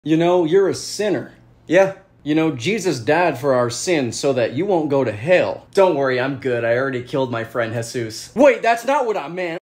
You know, you're a sinner. Yeah. You know, Jesus died for our sins so that you won't go to hell. Don't worry, I'm good. I already killed my friend Jesus. Wait, that's not what I meant.